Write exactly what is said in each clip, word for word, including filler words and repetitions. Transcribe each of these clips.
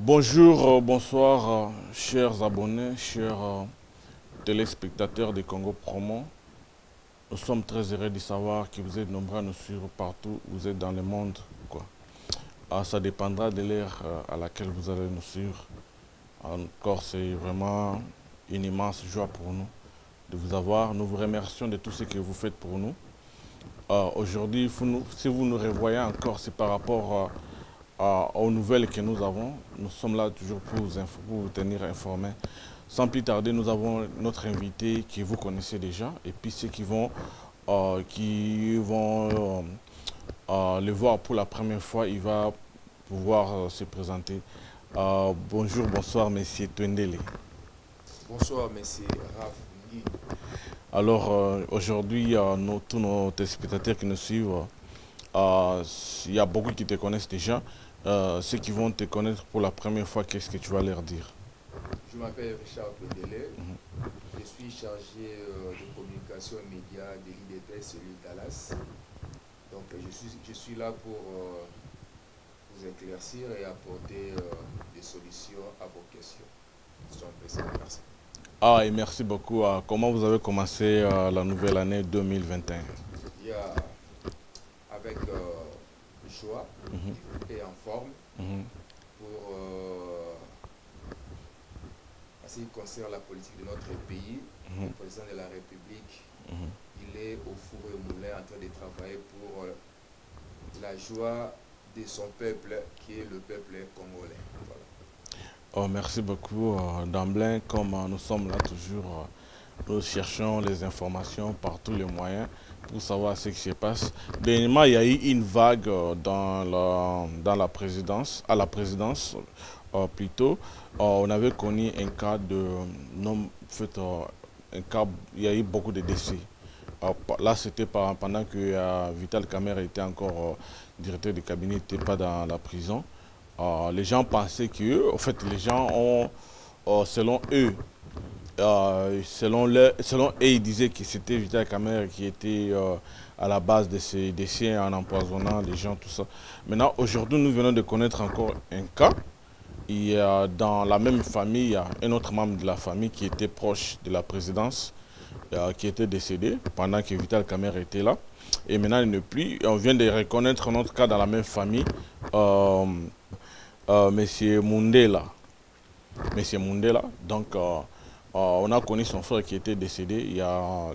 Bonjour, euh, bonsoir, euh, chers abonnés, chers euh, téléspectateurs de Congo Promo. Nous sommes très heureux de savoir que vous êtes nombreux à nous suivre partout où vous êtes dans le monde, quoi. Ah, ça dépendra de l'heure euh, à laquelle vous allez nous suivre. Encore, c'est vraiment une immense joie pour nous de vous avoir. Nous vous remercions de tout ce que vous faites pour nous. Euh, Aujourd'hui, si vous nous revoyez encore, c'est par rapport euh, à, aux nouvelles que nous avons. Nous sommes là toujours pour vous, pour vous tenir informés. Sans plus tarder, nous avons notre invité que vous connaissez déjà, et puis ceux qui vont, euh, qui vont euh, euh, le voir pour la première fois, il va pouvoir euh, se présenter. Euh, bonjour, bonsoir, monsieur Twendele. Bonsoir, monsieur Raph Ngui. Alors, euh, aujourd'hui, euh, nos, tous nos téléspectateurs qui nous suivent, euh, il y a beaucoup qui te connaissent déjà. Euh, ceux qui vont te connaître pour la première fois, qu'est-ce que tu vas leur dire? Je m'appelle Richard Twendele. Mhm. Je suis chargé euh, de communication et médias de l'I D P S celui de Dallas. Donc, je suis, je suis là pour euh, vous éclaircir et apporter euh, des solutions à vos questions. C'est un plaisir. Merci. Ah, et merci beaucoup. Euh, comment vous avez commencé euh, la nouvelle année deux mille vingt et un? Il y a, avec euh, joie Mhm. et en forme, Mhm. pour euh, en ce qui concerne la politique de notre pays, Mhm. le président de la République, Mhm. il est au four et au moulin en train de travailler pour euh, la joie de son peuple, qui est le peuple congolais. Voilà. Oh, merci beaucoup, euh, D'emblée. Comme euh, nous sommes là toujours, euh, nous cherchons les informations par tous les moyens pour savoir ce qui se passe. Dernièrement, il y a eu une vague euh, dans, la, dans la présidence, à la présidence euh, plutôt. Euh, on avait connu un cas de non, en fait, euh, un cas, il y a eu beaucoup de décès. Euh, là, c'était pendant que euh, Vital Kamerhe était encore euh, directeur du cabinet, n'était pas dans la prison. Euh, les gens pensaient que, en fait, les gens ont, euh, selon eux, euh, selon, leur, selon eux, ils disaient que c'était Vital Kamerhe qui était euh, à la base de ces décès en empoisonnant les gens, tout ça. Maintenant, aujourd'hui, nous venons de connaître encore un cas. Il y a dans la même famille, il y a un autre membre de la famille qui était proche de la présidence, euh, qui était décédé pendant que Vital Kamerhe était là. Et maintenant, il n'est plus. On vient de reconnaître un autre cas dans la même famille. Euh, euh, Monsieur Mundela. Monsieur Mundela. Donc, euh, euh, on a connu son frère qui était décédé il y a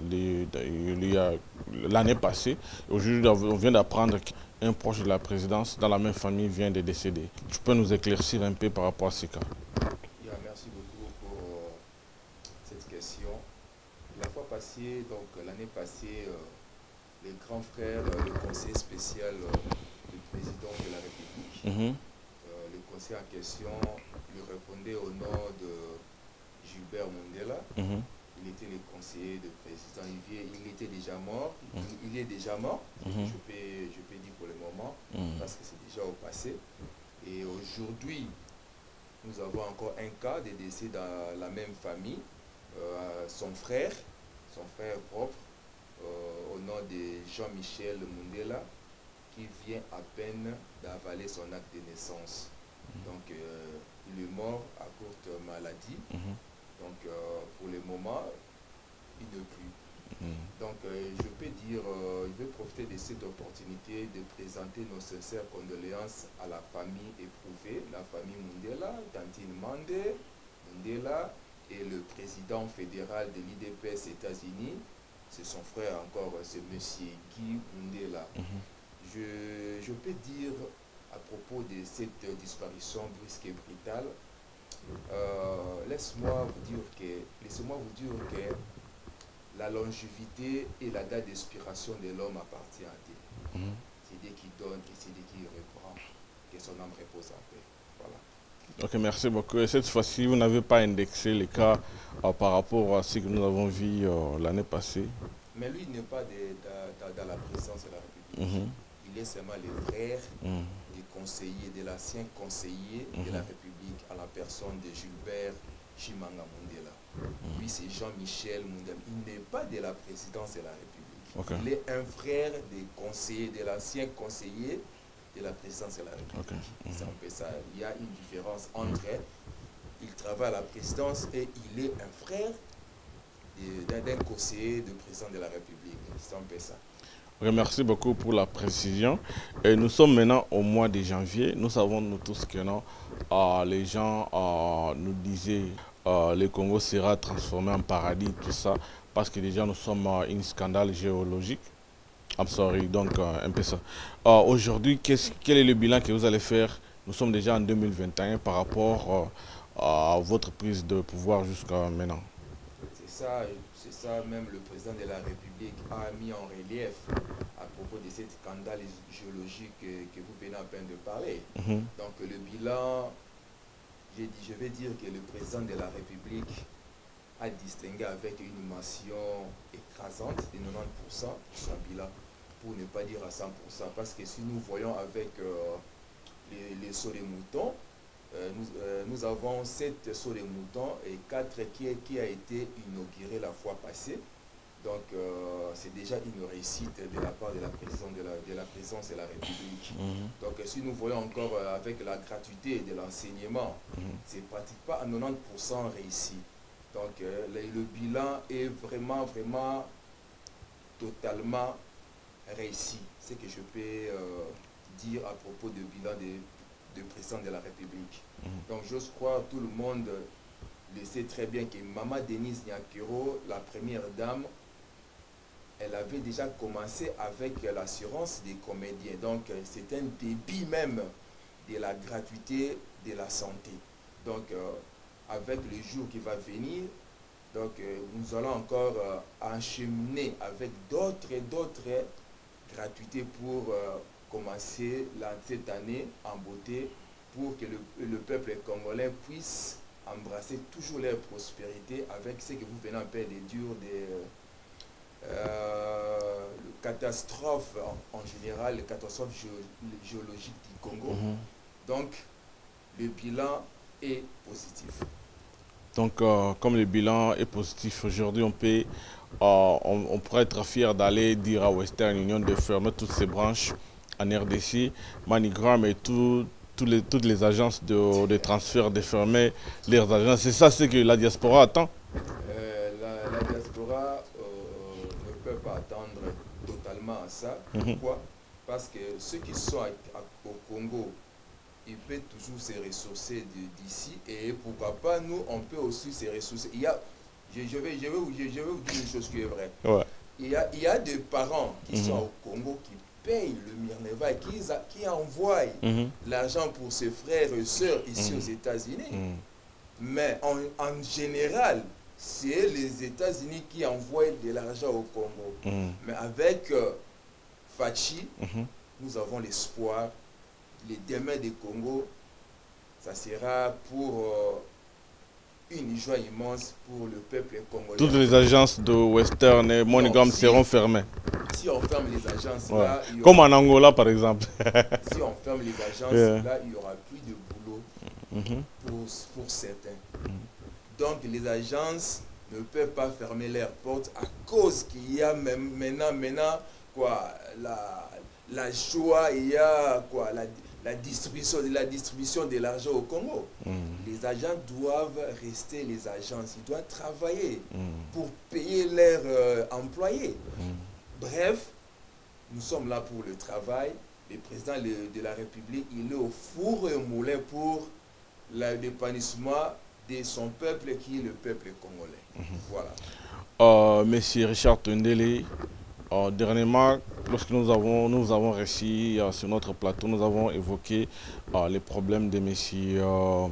l'année passée. Aujourd'hui, on vient d'apprendre qu'un proche de la présidence dans la même famille vient de décéder. Tu peux nous éclaircir un peu par rapport à ce cas? Yeah, merci beaucoup pour euh, cette question. La fois passée, donc l'année passée, euh, les grands frères, euh, le conseiller spécial euh, du président de la République, Mm-hmm. euh, le conseiller en question lui répondait au nom de Gilbert Mundela. Mm-hmm. Il était le conseiller de président. Il, vient, il était déjà mort. Mm. Il, il est déjà mort, Mhm. je, peux, je peux dire pour le moment, Mm. parce que c'est déjà au passé. Et aujourd'hui, nous avons encore un cas de décès dans la même famille. Euh, son frère, son frère propre, euh, au nom de Jean-Michel Mundela, qui vient à peine d'avaler son acte de naissance. Donc, euh, il est mort à courte maladie. Mhm. Donc, euh, pour le moment, il ne plus. Mm. Donc, euh, je peux dire, euh, je vais profiter de cette opportunité de présenter nos sincères condoléances à la famille éprouvée, la famille Mundela, Tantine Mandé, Mundela, et le président fédéral de l'I D P S États-Unis, c'est son frère encore, c'est monsieur Guy Mundela. Mhm. Je, je peux dire, à propos de cette disparition brusque et brutale, euh, laisse-moi vous dire que, laissez-moi vous dire que la longévité et la date d'expiration de l'homme appartient à Dieu. Mhm. C'est Dieu qui donne et c'est Dieu qui reprend. Que son âme repose en paix. Voilà. Ok, merci beaucoup. Et cette fois-ci, vous n'avez pas indexé les cas euh, par rapport à ce que nous avons vu euh, l'année passée. Mais lui, il n'est pas de, de, de, dans la présidence de la République. Mhm. Il est seulement le frère Mhm. des conseillers, de l'ancien conseiller Mhm. de la République à la personne de Gilbert Chimanga Mundela. Mhm. Lui, c'est Jean-Michel Mundela. Il n'est pas de la présidence de la République. Ok. Il est un frère des conseillers, de l'ancien conseiller de la présidence de la République. Okay. Mm-hmm. C'est un peu ça. Il y a une différence entre mm-hmm. il travaille à la présidence et il est un frère d'un conseiller de président de la République. C'est un peu ça. Okay, merci beaucoup pour la précision. Et nous sommes maintenant au mois de janvier. Nous savons nous tous que non, euh, les gens euh, nous disaient euh, le Congo sera transformé en paradis, tout ça, parce que déjà nous sommes euh, un scandale géologique. I'm sorry, donc euh, un peu ça. Euh, Aujourd'hui, quel est le bilan que vous allez faire? Nous sommes déjà en deux mille vingt et un par rapport euh, à votre prise de pouvoir jusqu'à maintenant. C'est ça, c'est ça même le président de la République a mis en relief à propos de cet scandale géologique que, que vous venez à peine de parler. Mm-hmm. Donc le bilan, j'ai dit, je vais dire que le président de la République a distingué avec une mention écrasante de quatre-vingt-dix pour cent son bilan, pour ne pas dire à cent pour cent, parce que si nous voyons avec euh, les, les sauts des moutons, euh, nous, euh, nous avons sept sauts des moutons et quatre qui, qui a été inauguré la fois passée. Donc euh, c'est déjà une réussite de la part de la présidence de la, de la, présidence de la République. Mm-hmm. Donc si nous voyons encore euh, avec la gratuité de l'enseignement, mm-hmm. c'est pratiquement à quatre-vingt-dix pour cent réussi. Donc euh, le, le bilan est vraiment, vraiment totalement réussi. C'est ce que je peux euh, dire à propos du bilan de, de président de la République. Mm-hmm. Donc j'ose croire, tout le monde le sait très bien que Maman Denise Nyakero, la première dame, elle avait déjà commencé avec l'assurance des comédiens. Donc c'est un débit même de la gratuité de la santé. Donc euh, avec le jour qui va venir, donc euh, nous allons encore euh, enchaîner avec d'autres et d'autres gratuités pour euh, commencer la, cette année en beauté, pour que le, le peuple congolais puisse embrasser toujours leur prospérité avec ce que vous venez en paix des durs, des euh, catastrophes en, en général, les catastrophes géo, géologiques du Congo. Mm-hmm. Donc le bilan est positif. Donc, euh, comme le bilan est positif aujourd'hui, on peut, euh, on, on pourrait être fier d'aller dire à Western Union de fermer toutes ses branches en R D C, MoneyGram et tout, tout les, toutes les agences de, de transfert de fermer leurs agences. C'est ça ce que la diaspora attend. Euh, la, la diaspora euh, ne peut pas attendre totalement à ça. Mm-hmm. Pourquoi? Parce que ceux qui sont à, à, au Congo, il peut toujours se ressourcer d'ici et pourquoi pas nous on peut aussi se ressourcer. Il y a, je, je, vais, je, vais, je, vais, je vais vous dire une chose qui est vraie. Ouais. Il, y a, il y a des parents qui mm-hmm. sont au Congo qui payent le Mirneva et qui, qui envoient mm-hmm. l'argent pour ses frères et sœurs ici mm-hmm. aux États-Unis. Mm-hmm. Mais en, en général, c'est les États-Unis qui envoient de l'argent au Congo. Mm-hmm. Mais avec euh, Fachi, mm-hmm. nous avons l'espoir. Les demain du Congo, ça sera pour euh, une joie immense pour le peuple congolais. Toutes les agences de Western et MoneyGram si, seront fermées. Si on ferme les agences, ouais. Là, il y aura, comme en Angola par exemple. Si on ferme les agences, yeah. Là, il n'y aura plus de boulot mm-hmm. pour, pour certains. Mm-hmm. Donc les agences ne peuvent pas fermer leurs portes à cause qu'il y a même, maintenant, maintenant quoi, la, la joie, il y a quoi, la, la distribution, la distribution de l'argent au Congo. Mm. Les agents doivent rester les agences, ils doivent travailler mm. pour payer leurs euh, employés. Mm. Bref, nous sommes là pour le travail. Le président de la République, il est au four et au moulin pour l'épanouissement de son peuple qui est le peuple congolais. Mm -hmm. Voilà. Euh, Monsieur Richard Tundele, Euh, dernièrement, lorsque nous avons, nous avons réussi euh, sur notre plateau, nous avons évoqué euh, les problèmes de M. Euh,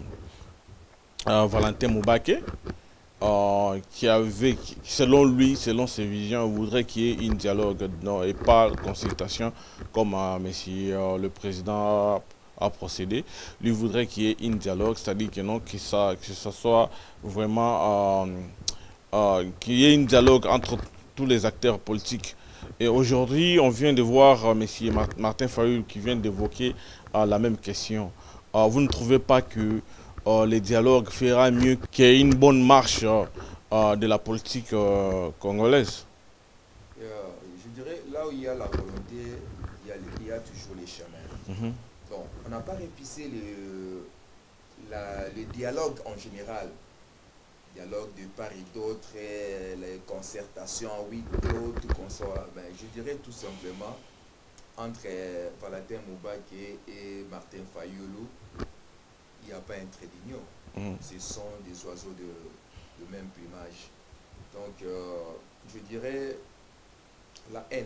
euh, Valentin Moubake, euh, qui avait, qui, selon lui, selon ses visions, voudrait qu'il y ait un dialogue non, et pas consultation comme euh, M. Euh, le président a, a procédé. Lui voudrait qu'il y ait un dialogue, c'est-à-dire que non, que ça, que ça soit vraiment euh, euh, qu'il y ait un dialogue entre tous les acteurs politiques. Et aujourd'hui, on vient de voir euh, M. Martin Fayulu qui vient d'évoquer euh, la même question. Euh, vous ne trouvez pas que euh, le dialogue fera mieux qu'il y ait une bonne marche euh, de la politique euh, congolaise? euh, Je dirais, là où il y a la volonté, il y a, il y a toujours les chemins. Mhm. Donc, on n'a pas répissé le, la, le dialogue en général. Dialogue de part et d'autre, et les concertations, oui, clos, tout qu'on soit. Ben, je dirais tout simplement, entre euh, Valentin Moubaké et Martin Fayoulou, il n'y a pas un trait d'union. Mhm. Ce sont des oiseaux de, de même plumage. Donc, euh, je dirais la haine,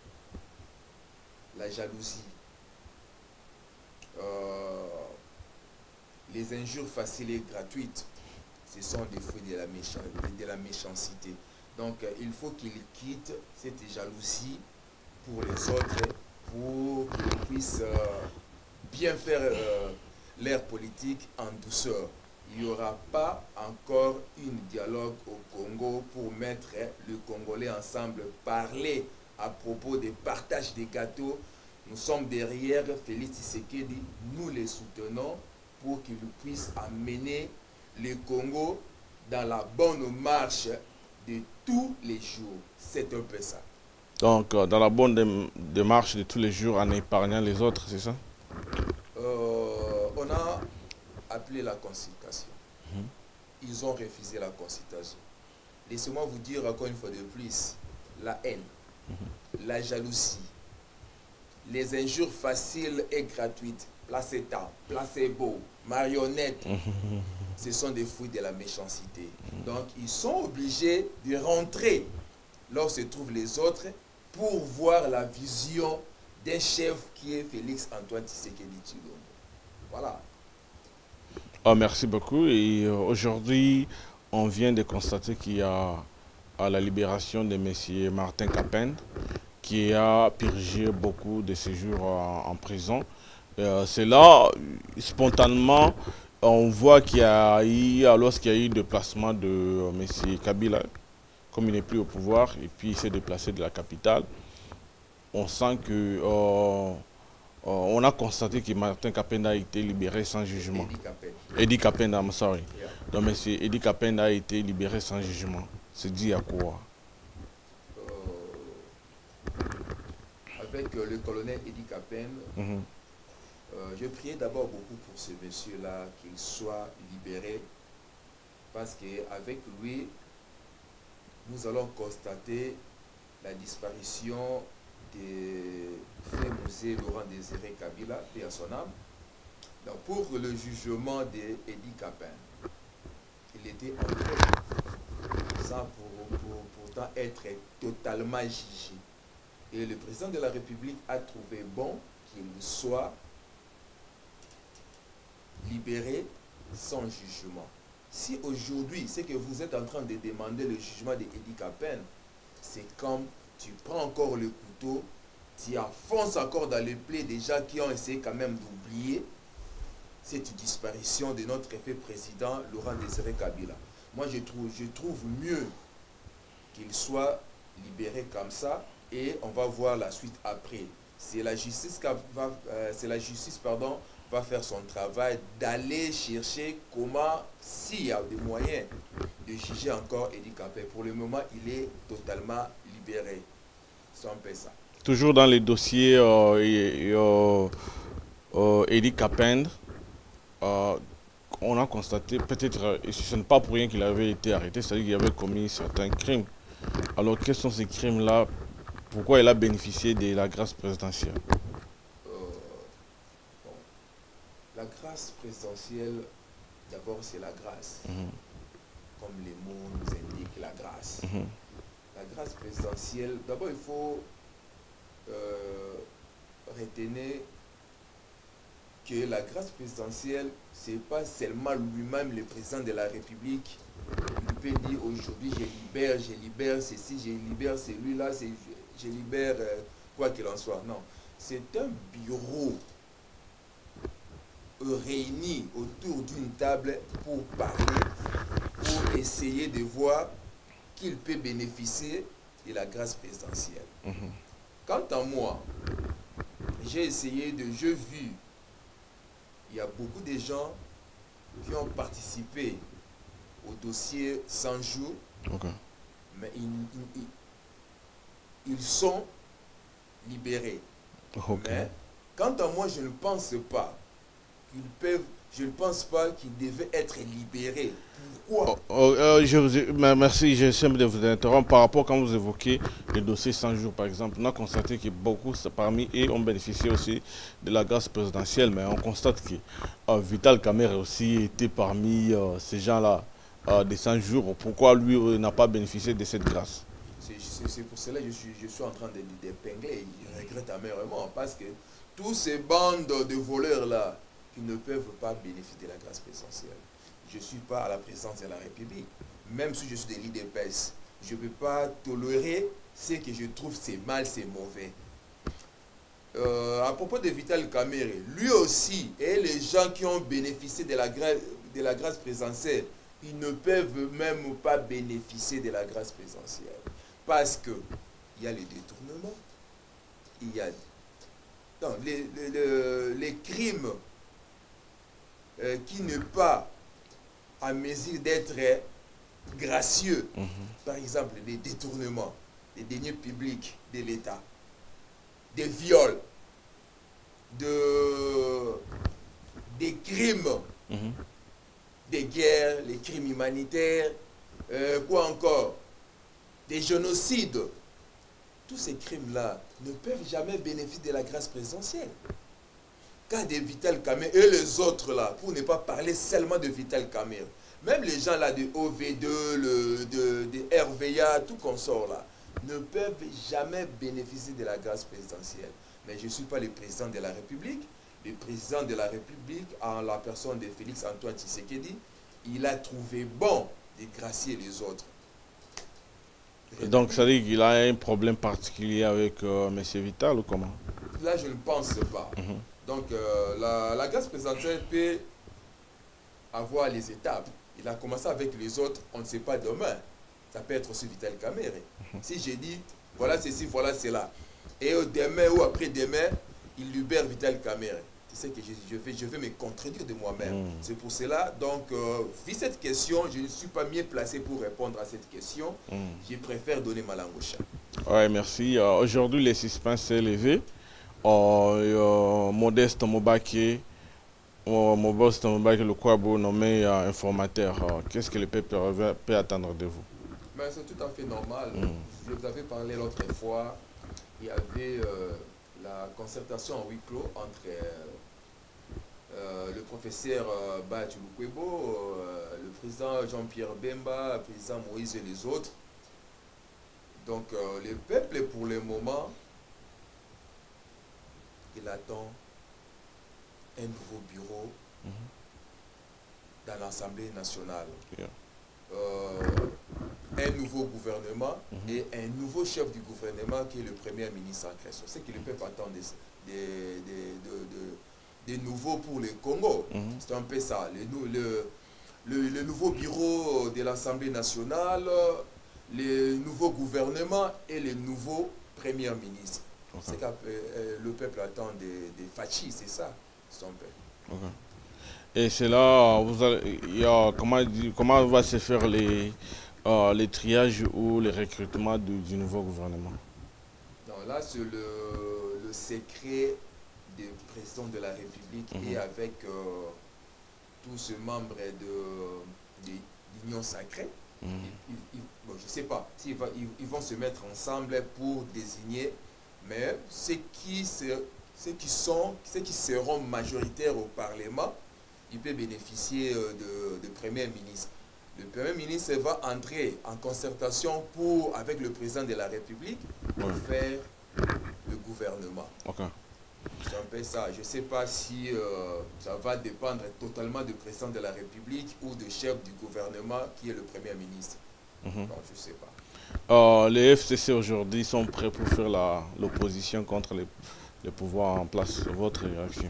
la jalousie, euh, les injures faciles et gratuites, ce sont des fruits de la, méchan de la méchanceté. Donc, euh, il faut qu'ils quittent cette jalousie pour les autres, pour qu'ils puissent euh, bien faire euh, leur politique en douceur. Il n'y aura pas encore un dialogue au Congo pour mettre le Congolais ensemble, parler à propos des partages des gâteaux. Nous sommes derrière Félix Tshisekedi, nous les soutenons pour qu'il puisse amener le Congo dans la bonne marche de tous les jours. C'est un peu ça. Donc, euh, dans la bonne démarche de tous les jours en épargnant les autres, c'est ça? Euh, on a appelé la consultation. Mhm. Ils ont refusé la consultation. Laissez-moi vous dire encore une fois de plus, la haine, Mhm. la jalousie, les injures faciles et gratuites, placenta, placebo, marionnette, Mhm. ce sont des fruits de la méchanceté. Donc, ils sont obligés de rentrer là où se trouvent les autres pour voir la vision d'un chef qui est Félix Antoine Tshisekedi Tshilombo. Voilà. Oh, merci beaucoup. Et euh, aujourd'hui, on vient de constater qu'il y a à la libération de M. Martin Capen, qui a purgé beaucoup de séjours en, en prison. Euh, c'est là, spontanément, on voit qu'il y a eu, lorsqu'il y a eu le déplacement de euh, M. Kabila, comme il n'est plus au pouvoir, et puis il s'est déplacé de la capitale, on sent que, euh, euh, on a constaté que Martin Capen a été libéré sans jugement. Eddie Capen. Eddie Capen, I'm sorry. Yeah. Donc, M. Eddie Capen a été libéré sans jugement. C'est dit à quoi? Euh, avec euh, le colonel Eddie Capen, Mhm. euh, je priais d'abord beaucoup pour ce monsieur-là, qu'il soit libéré, parce qu'avec lui, nous allons constater la disparition des frères musées Laurent Désiré Kabila, paix à son âme. Donc, pour le jugement d'Eddie Capen, il était entré sans pour, pour, pourtant être totalement jugé. Et le président de la République a trouvé bon qu'il soit libéré sans jugement. Si aujourd'hui, ce que vous êtes en train de demander, le jugement d'Eddie Capen, c'est comme tu prends encore le couteau, tu enfonces encore dans les plaies des gens qui ont essayé quand même d'oublier cette disparition de notre fait président Laurent Désiré Kabila. Moi, je trouve, je trouve mieux qu'il soit libéré comme ça et on va voir la suite après. C'est la justice qui va, euh, c'est la justice, pardon, va faire son travail d'aller chercher comment, s'il y a des moyens de juger encore Eddie Capen. Pour le moment, il est totalement libéré. C'est un peu ça. Toujours dans les dossiers euh, et, et, euh, euh, Eddie Capen, euh, on a constaté, peut-être, euh, et ce n'est pas pour rien qu'il avait été arrêté, c'est-à-dire qu'il avait commis certains crimes. Alors, quels sont ces crimes-là? Pourquoi il a bénéficié de la grâce présidentielle? Euh, bon. La grâce présidentielle, d'abord, c'est la grâce. Mhm. Comme les mots nous indiquent, la grâce. Mhm. La grâce présidentielle, d'abord, il faut euh, retenir que la grâce présidentielle, ce n'est pas seulement lui-même le président de la République. Il peut dire aujourd'hui, je libère, je libère ceci, je libère celui-là, je, je libère euh, quoi qu'il en soit. Non, c'est un bureau réuni autour d'une table pour parler, pour essayer de voir qu'il peut bénéficier de la grâce présidentielle. Mhm. Quant à moi, j'ai essayé de, j'ai vu, il y a beaucoup de gens qui ont participé au dossier cent jours, Okay. mais ils, ils, ils sont libérés. Ok. Mais, quant à moi, je ne pense pas qu'ils peuvent, je ne pense pas qu'ils devaient être libérés. Oh, Pourquoi? oh, euh, je vous ai- mais merci, j'essaie de vous interrompre par rapport quand vous évoquez le dossier cent jours par exemple. On a constaté que beaucoup parmi eux ont bénéficié aussi de la grâce présidentielle, mais on constate que euh, Vital Kamerhe aussi était parmi euh, ces gens-là euh, des cent jours. Pourquoi lui euh, n'a pas bénéficié de cette grâce? C'est c'est- c'est pour cela que je suis, je suis en train de d'épingler. Je regrette amèrement parce que tous ces bandes de voleurs-là qui ne peuvent pas bénéficier de la grâce présidentielle. Je ne suis pas à la présidence de la République. Même si je suis de l'I D P S, je ne peux pas tolérer ce que je trouve c'est mal, c'est mauvais. Euh, à propos de Vital Kamerhe, lui aussi et les gens qui ont bénéficié de la grâce, de la grâce présidentielle, ils ne peuvent même pas bénéficier de la grâce présidentielle. Parce que il y a les détournements, il y a non, les, les, les, les crimes euh, qui ne pas à mesure d'être gracieux. Mhm. Par exemple, les détournements, des deniers publics de l'État, des viols, de, des crimes, Mhm. des guerres, les crimes humanitaires, euh, quoi encore, des génocides. Tous ces crimes-là ne peuvent jamais bénéficier de la grâce présidentielle. Cas de Vital Kamerhe et les autres là, pour ne pas parler seulement de Vital Kamerhe, même les gens là de O V deux, le, de, de R V A, tout consort là, ne peuvent jamais bénéficier de la grâce présidentielle. Mais je ne suis pas le président de la République. Le président de la République, en la personne de Félix Antoine Tshisekedi, il a trouvé bon de gracier les autres. Donc ça veut dire qu'il a un problème particulier avec euh, M. Vital ou comment? Là, je ne pense pas. Mhm. Donc, euh, la, la grâce présidentielle peut avoir les étapes. Il a commencé avec les autres, on ne sait pas demain. Ça peut être aussi Vital Kamerhe. Mhm. Si j'ai dit, voilà ceci, voilà cela, et demain ou après-demain, il libère Vital Kamerhe. Tu sais que je, je, vais, je vais me contredire de moi-même. Mhm. C'est pour cela, donc, euh, vu cette question, je ne suis pas mieux placé pour répondre à cette question. Mhm. Je préfère donner ma langue au chat. Ouais, merci. Euh, Aujourd'hui, les suspens s'est levé. Euh, euh, Modeste Mobake, euh, Modeste Mobake, le Kwabo nommé euh, informateur. Euh, Qu'est-ce que le peuple peut attendre de vous? Mais c'est tout à fait normal. Mm. Je vous avais parlé l'autre fois, il y avait euh, la concertation en huis clos entre euh, euh, le professeur euh, Batou Lukwebo, euh, le président Jean-Pierre Bemba, le président Moïse et les autres. Donc euh, le peuple, pour le moment, il attend un nouveau bureau Mhm. dans l'Assemblée nationale. Yeah. Euh, un nouveau gouvernement Mhm. et un nouveau chef du gouvernement qui est le premier ministre en question. C'est que le peuple attend des, des, des, de, de, des nouveaux pour le Congo. Mhm. C'est un peu ça. Le, nou- le, le, le nouveau bureau de l'Assemblée nationale, le nouveau gouvernement et le nouveau premier ministre. Ok. C'est que euh, le peuple attend des, des fachis, c'est ça. C'est un peu. Ok. Et c'est là, vous allez, il y a, comment, dire- comment va se faire les, euh, les triages ou les recrutements du, du nouveau gouvernement? Non, là, c'est le, le secret du président de la République Mhm. et avec euh, tous ces membres de, de l'Union sacrée. Mhm. Ils- ils- bon, je ne sais pas s'ils va- ils, ils vont se mettre ensemble pour désigner, mais ceux qui, se- ceux qui, sont, ceux qui seront majoritaires au Parlement, ils peuvent bénéficier euh, de, de Premier ministre. Le Premier ministre va entrer en concertation pour, avec le président de la République pour Ouais. faire le gouvernement. Ok. C'est un peu ça. Je ne sais pas si euh, ça va dépendre totalement du président de la République ou du chef du gouvernement qui est le Premier ministre. Mhm. Non, je ne sais pas. Euh, les F C C aujourd'hui sont prêts pour faire la- l'opposition contre les, les pouvoirs en place. Votre réaction?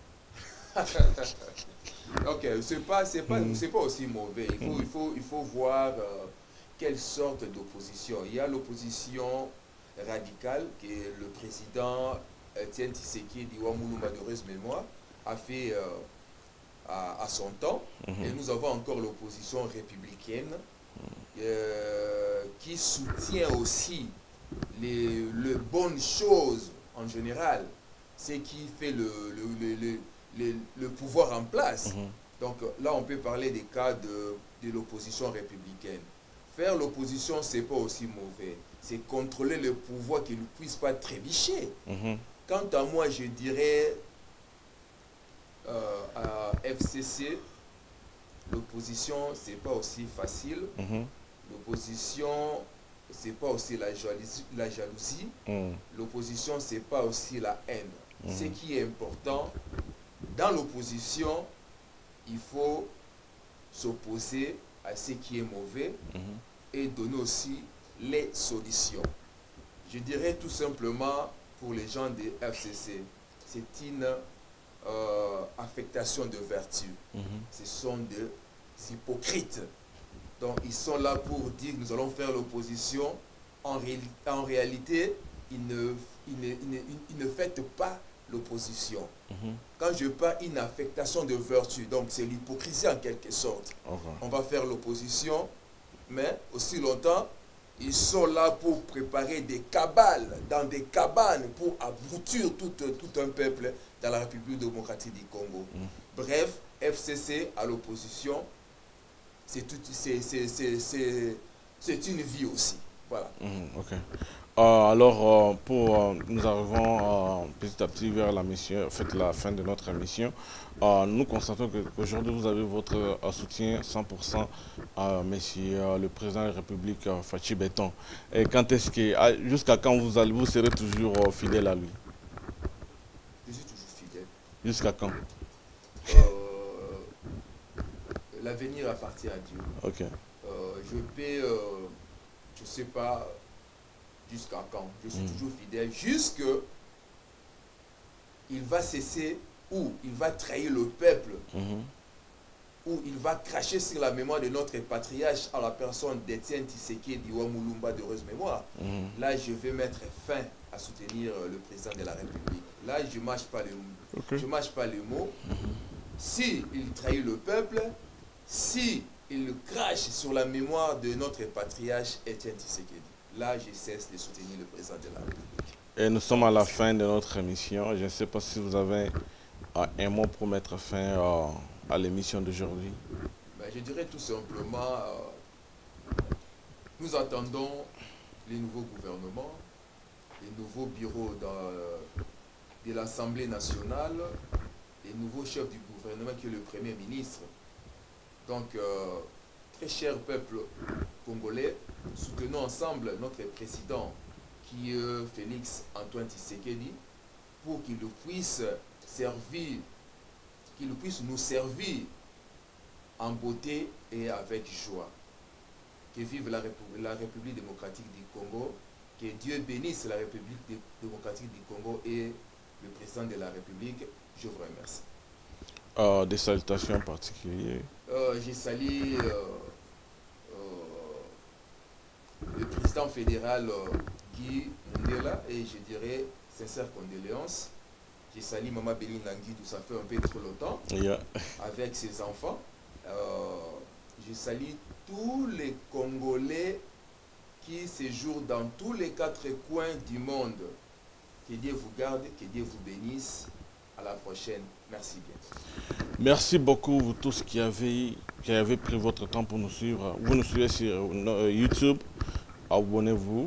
Ok, c'est pas, c'est pas, Mm. c'est pas aussi mauvais. Il faut, Mm. il faut, il faut voir euh, quelle sorte d'opposition. Il y a l'opposition radicale que le président Etienne Tshisekedi Ouamoulouma de heureuse mémoire a fait euh, à, à son temps. Mhm. Et nous avons encore l'opposition républicaine euh, qui soutient aussi les, les bonnes choses en général c'est qui fait le, le, le, le, le, le pouvoir en place. Mm-hmm. Donc là, on peut parler des cas de, de l'opposition républicaine. Faire l'opposition, ce n'est pas aussi mauvais. C'est contrôler le pouvoir qui ne puisse pas trébucher. Mm-hmm. Quant à moi, je dirais euh, à F C C, l'opposition, ce n'est pas aussi facile. Mm-hmm. L'opposition, ce n'est pas aussi la jalousie. La jalousie. Mm. L'opposition, ce n'est pas aussi la haine. Mm. Ce qui est important, dans l'opposition, il faut s'opposer à ce qui est mauvais mm. et donner aussi les solutions. Je dirais tout simplement, pour les gens de F C C, c'est une euh, affectation de vertu. Mm. Ce sont des hypocrites. Donc, ils sont là pour dire que nous allons faire l'opposition. En, ré en réalité, ils ne, ils ne, ils ne, ils ne fêtent pas l'opposition. Mm-hmm. Quand je parle d'une affectation de vertu, donc c'est l'hypocrisie en quelque sorte. Okay. On va faire l'opposition, mais aussi longtemps, ils sont là pour préparer des cabales, dans des cabanes, pour abrutir tout, tout un peuple dans la République démocratique du Congo. Mm. Bref, F C C à l'opposition, c'est une vie aussi. Voilà. Mmh, ok. Euh, alors, euh, pour, euh, nous arrivons euh, petit à petit vers la mission, en fait, la fin de notre émission. Euh, nous constatons qu'aujourd'hui, vous avez votre euh, soutien cent pour cent à monsieur euh, le président de la République, euh, Fachi Béton. Et quand est-ce que, jusqu'à quand vous, allez, vous serez toujours euh, fidèle à lui? Je suis toujours fidèle. Jusqu'à quand? euh, L'avenir appartient à Dieu. Okay. Euh, je peux, euh, je ne sais pas jusqu'à quand. Je suis mm. toujours fidèle. Jusque il va cesser ou il va trahir le peuple, mm-hmm. ou il va cracher sur la mémoire de notre patriarche à la personne d'Étienne Tshisekedi Wa Mulumba d'heureuse mémoire. Mm-hmm. Là, je vais mettre fin à soutenir le président de la République. Là, je ne mâche pas les mots. Okay. Je mâche pas les mots. Mm-hmm. Si il trahit le peuple, si il crache sur la mémoire de notre patriarche Étienne Tshisekedi, là, je cesse de soutenir le président de la République. Et nous sommes à la fin de notre émission. Je ne sais pas si vous avez euh, un mot pour mettre fin euh, à l'émission d'aujourd'hui. Ben, je dirais tout simplement, euh, nous attendons les nouveaux gouvernements, les nouveaux bureaux de, de l'Assemblée nationale, les nouveaux chefs du gouvernement qui est le Premier ministre. Donc, euh, très cher peuple congolais, soutenons ensemble notre président qui est Félix Antoine Tshisekedi pour qu'il puisse servir, qu'il puisse nous servir en beauté et avec joie. Que vive la République, la République démocratique du Congo, que Dieu bénisse la République démocratique du Congo et le président de la République. Je vous remercie. Euh, des salutations particulières. Euh, je salue euh, euh, le président fédéral euh, Guy Mundela et je dirais sincères condoléances. Je salue Maman Béline Nangui, ça fait un peu trop longtemps, yeah. avec ses enfants. Euh, je salue tous les Congolais qui séjournent dans tous les quatre coins du monde. Que Dieu vous garde, que Dieu vous bénisse. À la prochaine. Merci bien. Merci beaucoup vous tous qui avez, qui avez pris votre temps pour nous suivre. Vous nous suivez sur YouTube. Abonnez-vous.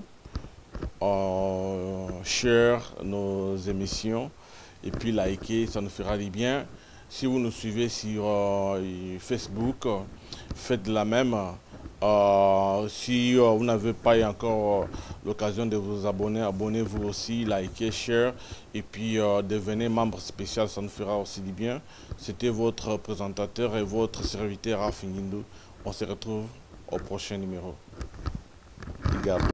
Euh, share nos émissions. Et puis likez, ça nous fera du bien. Si vous nous suivez sur euh, Facebook, faites de la même. Euh, si euh, vous n'avez pas encore euh, l'occasion de vous abonner, abonnez-vous aussi, likez, share et puis euh, devenez membre spécial, ça nous fera aussi du bien. C'était votre présentateur et votre serviteur Rafingindo. On se retrouve au prochain numéro.